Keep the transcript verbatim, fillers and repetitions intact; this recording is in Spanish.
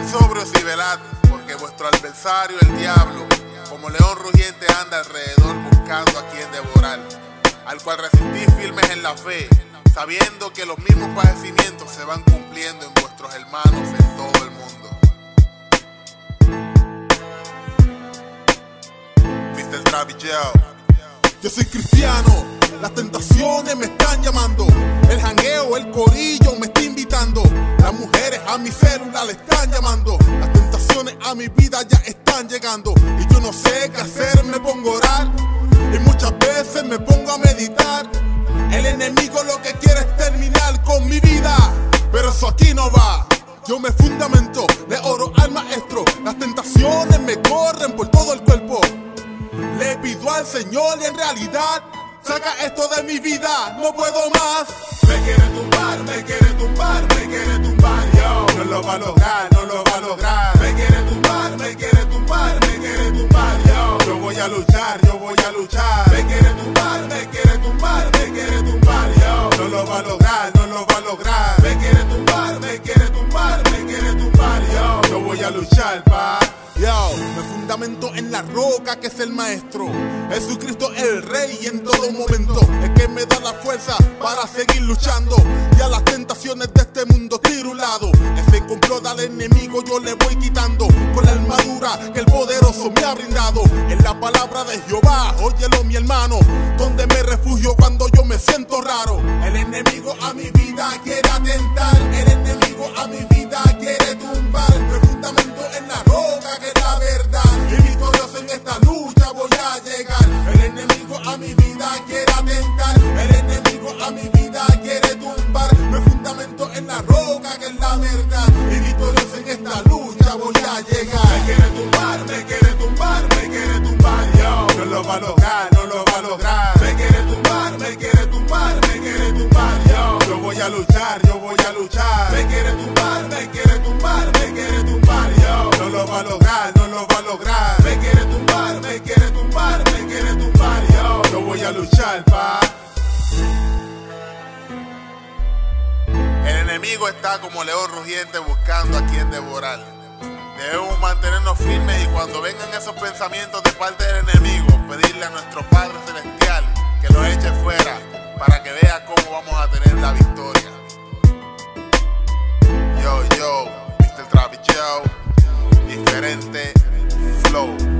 sobrios y velad, porque vuestro adversario, el diablo, como león rugiente anda alrededor buscando a quien devorar, al cual resistís firmes en la fe, sabiendo que los mismos padecimientos se van cumpliendo en vuestros hermanos en todo el mundo. mister Travis Joe. Yo soy cristiano, las tentaciones me están llamando, el jangueo, el corillo me está invitando, las mujeres a mi célula le están llamando, las tentaciones a mi vida ya están llegando, y yo no sé qué hacer, me pongo a orar, y muchas veces me pongo a meditar. El enemigo lo que quiere es terminar con mi vida, pero eso aquí no va. Yo me fundamento, le oro al maestro, las tentaciones me corren por todo el cuerpo. Le pido al Señor y en realidad saca esto de mi vida, no puedo más. Me quiere tumbar, me quiere tumbar, me quiere tumbar, yo. No lo va a lograr, no lo va a lograr. Me quiere tumbar, me quiere tumbar, me quiere tumbar, yo. Yo voy a luchar, yo voy a luchar. Me quiere tumbar, me quiere tumbar, me quiere tumbar, yo. No lo va a lograr, no lo va a lograr. Me quiere tumbar, me quiere tumbar, me quiere tumbar, yo. Yo voy a luchar, pa. Yo, me fundamento en la roca que es el maestro, Jesucristo el rey, y en todo momento es que me da la fuerza para seguir luchando, y a las tentaciones de este mundo tiro un lado. Ese complot al enemigo yo le voy quitando con la armadura que el poderoso me ha brindado. En la palabra de Jehová, óyelo mi hermano, donde me refugio cuando yo me siento raro. El enemigo a mi vida quiere atentar, el enemigo a mi vida quiere tumbar. Me fundamento en la roca que es la verdad, y victorioso en esta lucha voy a llegar. El enemigo a mi vida quiere atentar, el enemigo a mi vida quiere tumbar. Me fundamento en la roca que es la verdad, y victorioso en esta lucha voy a llegar. Me quiere tumbar, me quiere tumbar, me quiere tumbar, yo. No lo va a lograr, no lo va a lograr. Me quiere tumbar, me quiere tumbar, me quiere tumbar, yo. Yo voy a luchar, yo voy a luchar. Me quiere tumbar, me quiere tumbar, me quiere tumbar, yo. No lo va a lograr, no lo va a lograr. Me quiere tumbar, me quiere tumbar, me quiere tumbar, yo. Yo voy a luchar, pa. El enemigo está como león rugiente buscando a quien devorar. Debemos mantenernos firmes y cuando vengan esos pensamientos de parte del enemigo, pedirle a nuestro Padre Celestial que los eche fuera para que vea cómo vamos a tener la victoria. Yo, yo, mister Travis Joe, diferente flow.